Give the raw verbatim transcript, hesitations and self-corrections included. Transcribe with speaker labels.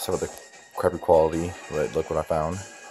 Speaker 1: some of the crappy quality, but look what I found.